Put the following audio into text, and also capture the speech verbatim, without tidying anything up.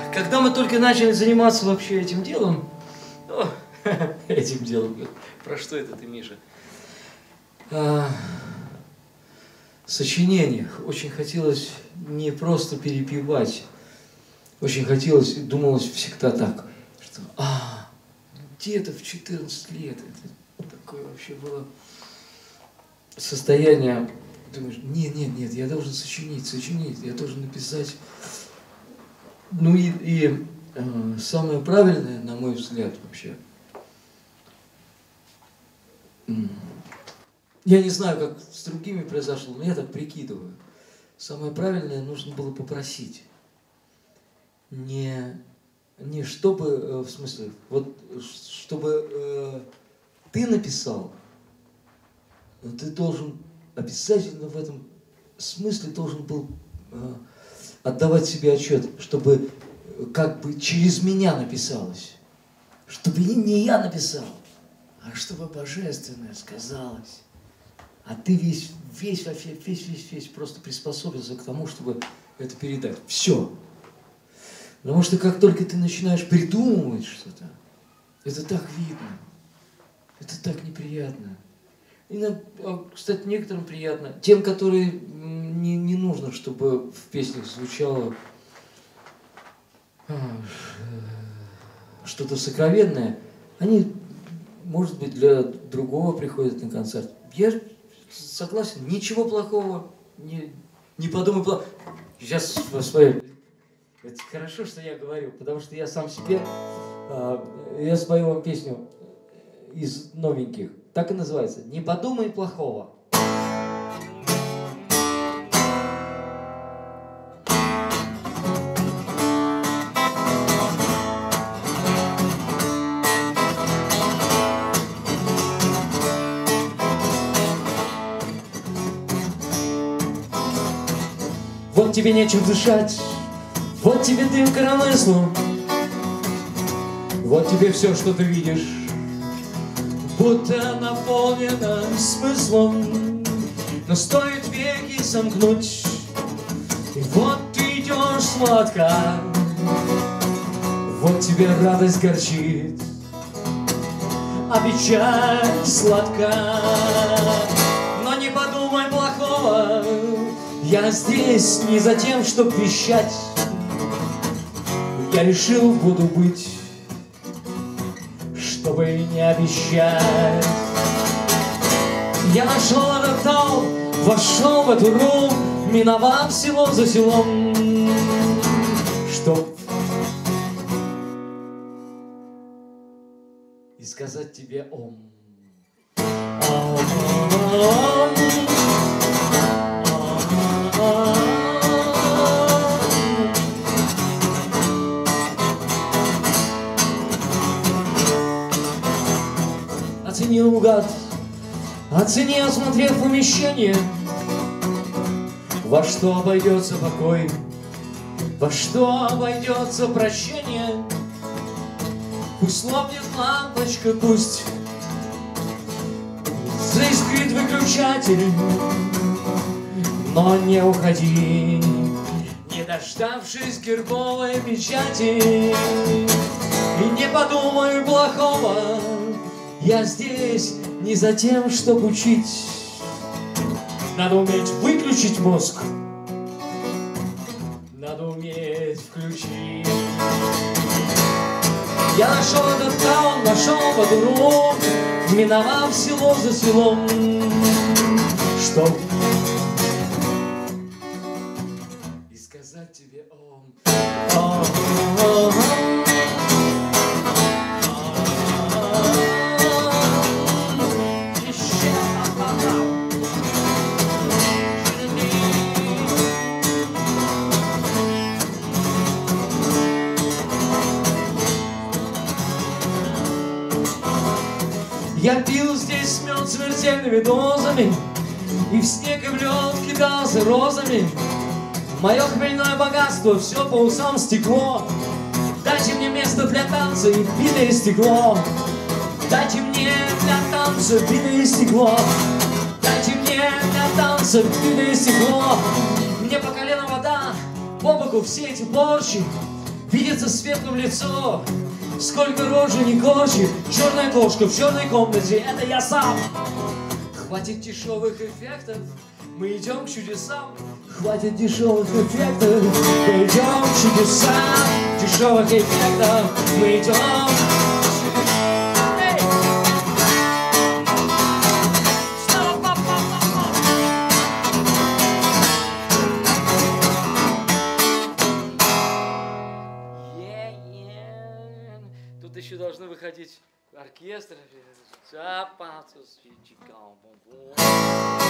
Когда мы только начали заниматься вообще этим делом, о, этим делом, про что это ты, Миша? А, в сочинениях очень хотелось не просто перепевать, очень хотелось, думалось всегда так, что а, где-то в четырнадцать лет, это такое вообще было состояние, думаешь, нет, нет, нет, я должен сочинить, сочинить, я должен написать. Ну и, и э, самое правильное, на мой взгляд, вообще, я не знаю, как с другими произошло, но я так прикидываю, самое правильное нужно было попросить. Не, не чтобы, э, в смысле, вот чтобы э, ты написал, но ты должен обязательно в этом смысле должен был э, отдавать себе отчет, чтобы как бы через меня написалось. Чтобы не я написал, а чтобы Божественное сказалось. А ты весь, весь, весь, весь, весь просто приспособился к тому, чтобы это передать. Все. Потому что как только ты начинаешь придумывать что-то, это так видно. Это так неприятно. И, кстати, некоторым приятно. Тем, которые не, не нужно, чтобы в песнях звучало что-то сокровенное, они, может быть, для другого приходят на концерт. Я согласен, ничего плохого, не, не подумай плохо. Сейчас спою. Это хорошо, что я говорю, потому что я сам себе, я спою вам песню из новеньких. Так и называется. Не подумай плохого. Вот тебе нечем дышать, вот тебе дым коромыслу, вот тебе все, что ты видишь, будто наполнено смыслом, но стоит веки сомкнуть, и вот ты идешь сладко, вот тебе радость горчит, а печаль сладка. Но не подумай плохого, я здесь не за тем, чтоб вещать, я решил буду быть, чтобы не обещать. Я нашел этот дом, вошел в эту ру, миновав село за селом, чтоб и сказать тебе ом. Оцени угад, оцени, осмотрев помещение, во что обойдется покой, во что обойдется прощение. Пусть лопнет лампочка, пусть заискрит выключатель, но не уходи, не дождавшись гербовой печати. И не подумай плохого, я здесь не за тем, чтобы учить. Надо уметь выключить мозг, надо уметь включить. Я нашел этот таун, нашел подругу, миновав село за селом, чтоб и сказать тебе ом. Я пил здесь мед смертельными дозами, и в снег и в лед кидался розами. Мое хмельное богатство все по усам стекло. Дайте мне место для танца и битое стекло. Дайте мне для танца битое стекло. Дайте мне для танца битое стекло. Мне по колено вода, по боку все эти борщи. видится светлым лицо. Сколько рожи не корчи, черная кошка в черной комнате, это я сам. Хватит дешевых эффектов, мы идем к чудесам. Хватит дешевых эффектов, мы идем к чудесам. Дешевых эффектов, мы идем к чудесам. Тут еще должны выходить оркестры.